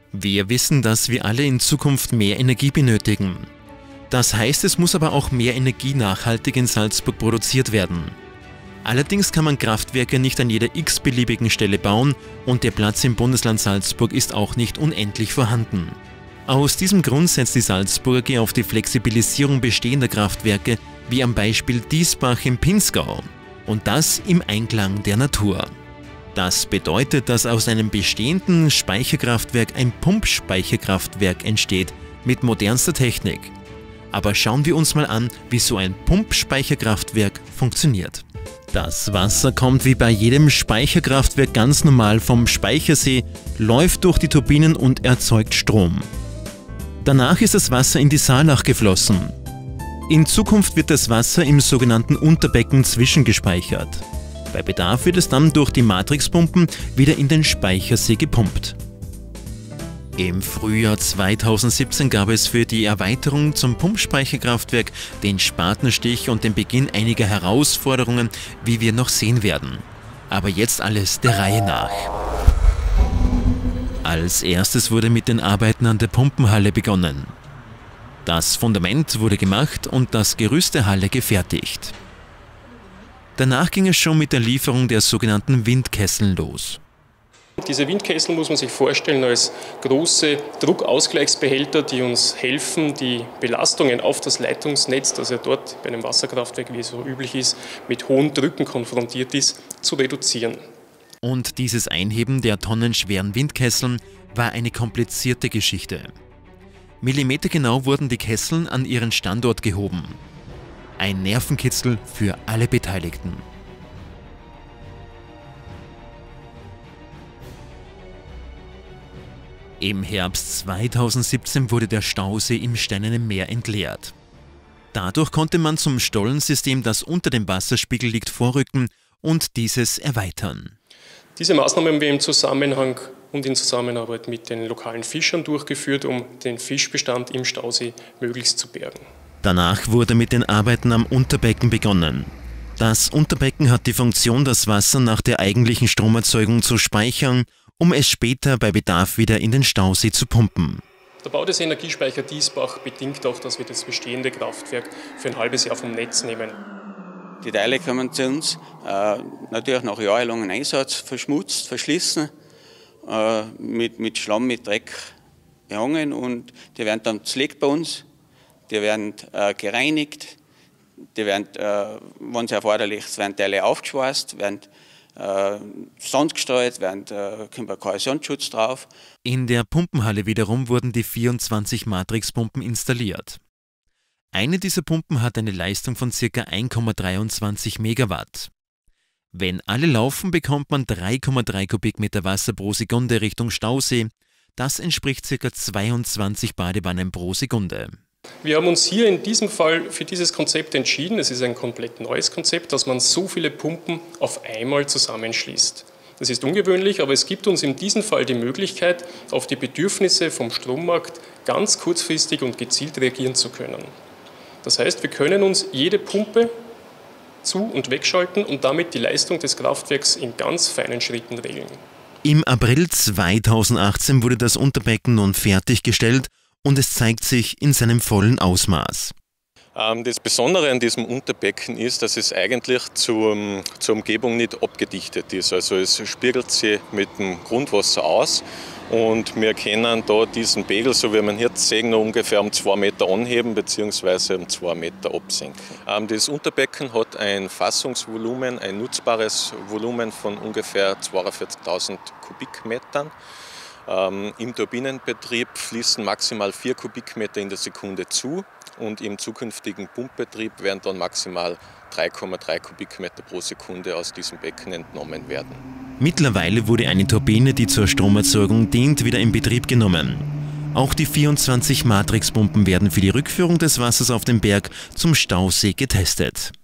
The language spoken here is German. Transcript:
Wir wissen, dass wir alle in Zukunft mehr Energie benötigen. Das heißt, es muss aber auch mehr Energie nachhaltig in Salzburg produziert werden. Allerdings kann man Kraftwerke nicht an jeder x-beliebigen Stelle bauen und der Platz im Bundesland Salzburg ist auch nicht unendlich vorhanden. Aus diesem Grund setzt die Salzburger AG auf die Flexibilisierung bestehender Kraftwerke, wie am Beispiel Diesbach im Pinzgau. Und das im Einklang der Natur. Das bedeutet, dass aus einem bestehenden Speicherkraftwerk ein Pumpspeicherkraftwerk entsteht mit modernster Technik. Aber schauen wir uns mal an, wie so ein Pumpspeicherkraftwerk funktioniert. Das Wasser kommt wie bei jedem Speicherkraftwerk ganz normal vom Speichersee, läuft durch die Turbinen und erzeugt Strom. Danach ist das Wasser in die Saalach geflossen. In Zukunft wird das Wasser im sogenannten Unterbecken zwischengespeichert. Bei Bedarf wird es dann durch die Matrixpumpen wieder in den Speichersee gepumpt. Im Frühjahr 2017 gab es für die Erweiterung zum Pumpspeicherkraftwerk den Spatenstich und den Beginn einiger Herausforderungen, wie wir noch sehen werden. Aber jetzt alles der Reihe nach. Als erstes wurde mit den Arbeiten an der Pumpenhalle begonnen. Das Fundament wurde gemacht und das Gerüst der Halle gefertigt. Danach ging es schon mit der Lieferung der sogenannten Windkesseln los. Diese Windkessel muss man sich vorstellen als große Druckausgleichsbehälter, die uns helfen, die Belastungen auf das Leitungsnetz, das ja dort bei einem Wasserkraftwerk, wie es so üblich ist, mit hohen Drücken konfrontiert ist, zu reduzieren. Und dieses Einheben der tonnenschweren Windkesseln war eine komplizierte Geschichte. Millimetergenau wurden die Kesseln an ihren Standort gehoben. Ein Nervenkitzel für alle Beteiligten. Im Herbst 2017 wurde der Stausee im Steinernen Meer entleert. Dadurch konnte man zum Stollensystem, das unter dem Wasserspiegel liegt, vorrücken und dieses erweitern. Diese Maßnahmen haben wir im Zusammenhang und in Zusammenarbeit mit den lokalen Fischern durchgeführt, um den Fischbestand im Stausee möglichst zu bergen. Danach wurde mit den Arbeiten am Unterbecken begonnen. Das Unterbecken hat die Funktion, das Wasser nach der eigentlichen Stromerzeugung zu speichern, um es später bei Bedarf wieder in den Stausee zu pumpen. Der Bau des Energiespeicher Diesbach bedingt auch, dass wir das bestehende Kraftwerk für ein halbes Jahr vom Netz nehmen. Die Teile kommen zu uns natürlich nach jahrelangem Einsatz verschmutzt, verschlissen, mit Schlamm, mit Dreck behangen und die werden dann zerlegt bei uns. Die werden gereinigt, die werden, wenn es erforderlich ist, werden Teile aufgeschweißt, werden Sand gestreut, kommt ein Korrosionsschutz drauf. In der Pumpenhalle wiederum wurden die 24 Matrixpumpen installiert. Eine dieser Pumpen hat eine Leistung von ca. 1,23 Megawatt. Wenn alle laufen, bekommt man 3,3 Kubikmeter Wasser pro Sekunde Richtung Stausee. Das entspricht ca. 22 Badewannen pro Sekunde. Wir haben uns hier in diesem Fall für dieses Konzept entschieden. Es ist ein komplett neues Konzept, dass man so viele Pumpen auf einmal zusammenschließt. Das ist ungewöhnlich, aber es gibt uns in diesem Fall die Möglichkeit, auf die Bedürfnisse vom Strommarkt ganz kurzfristig und gezielt reagieren zu können. Das heißt, wir können uns jede Pumpe zu- und wegschalten und damit die Leistung des Kraftwerks in ganz feinen Schritten regeln. Im April 2018 wurde das Unterbecken nun fertiggestellt und es zeigt sich in seinem vollen Ausmaß. Das Besondere an diesem Unterbecken ist, dass es eigentlich zur Umgebung nicht abgedichtet ist. Also es spiegelt sich mit dem Grundwasser aus und wir können da diesen Pegel, so wie man jetzt sehen, noch ungefähr um 2 Meter anheben bzw. um 2 Meter absenken. Das Unterbecken hat ein Fassungsvolumen, ein nutzbares Volumen von ungefähr 42.000 Kubikmetern. Im Turbinenbetrieb fließen maximal 4 Kubikmeter in der Sekunde zu und im zukünftigen Pumpbetrieb werden dann maximal 3,3 Kubikmeter pro Sekunde aus diesem Becken entnommen werden. Mittlerweile wurde eine Turbine, die zur Stromerzeugung dient, wieder in Betrieb genommen. Auch die 24 Matrixpumpen werden für die Rückführung des Wassers auf den Berg zum Stausee getestet.